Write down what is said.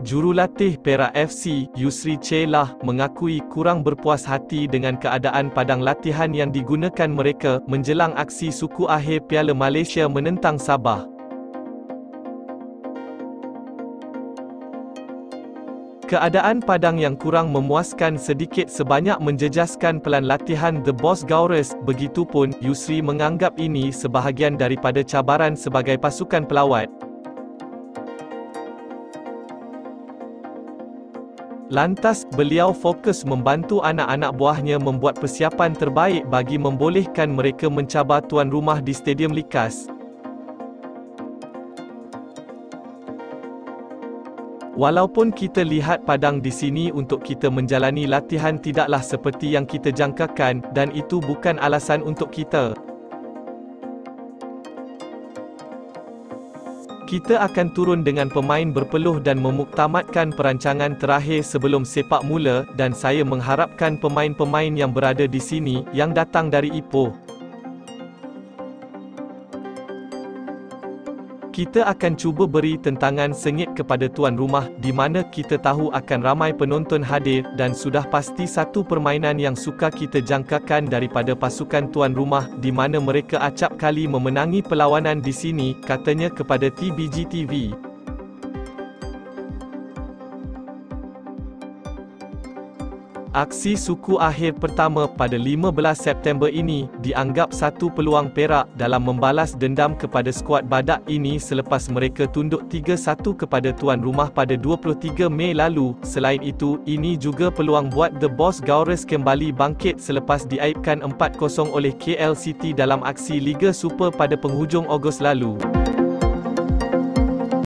Jurulatih Perak FC, Yusri Celah, mengakui kurang berpuas hati dengan keadaan padang latihan yang digunakan mereka menjelang aksi suku akhir Piala Malaysia menentang Sabah. Keadaan padang yang kurang memuaskan sedikit sebanyak menjejaskan pelan latihan The Bosgaurus. Begitupun, Yusri menganggap ini sebahagian daripada cabaran sebagai pasukan pelawat. Lantas, beliau fokus membantu anak-anak buahnya membuat persiapan terbaik bagi membolehkan mereka mencabar tuan rumah di Stadium Likas. Walaupun kita lihat padang di sini untuk kita menjalani latihan tidaklah seperti yang kita jangkakan, dan itu bukan alasan untuk kita. Kita akan turun dengan pemain berpeluh dan memuktamadkan perancangan terakhir sebelum sepak mula, dan saya mengharapkan pemain-pemain yang berada di sini, yang datang dari Ipoh. Kita akan cuba beri tentangan sengit kepada tuan rumah, di mana kita tahu akan ramai penonton hadir, dan sudah pasti satu permainan yang suka kita jangkakan daripada pasukan tuan rumah, di mana mereka acap kali memenangi perlawanan di sini, katanya kepada TBG TV. Aksi suku akhir pertama pada 15 September ini dianggap satu peluang Perak dalam membalas dendam kepada skuad Badak ini selepas mereka tunduk 3-1 kepada tuan rumah pada 23 Mei lalu. Selain itu, ini juga peluang buat The Bosgaurus kembali bangkit selepas diaibkan 4-0 oleh KL City dalam aksi Liga Super pada penghujung Ogos lalu.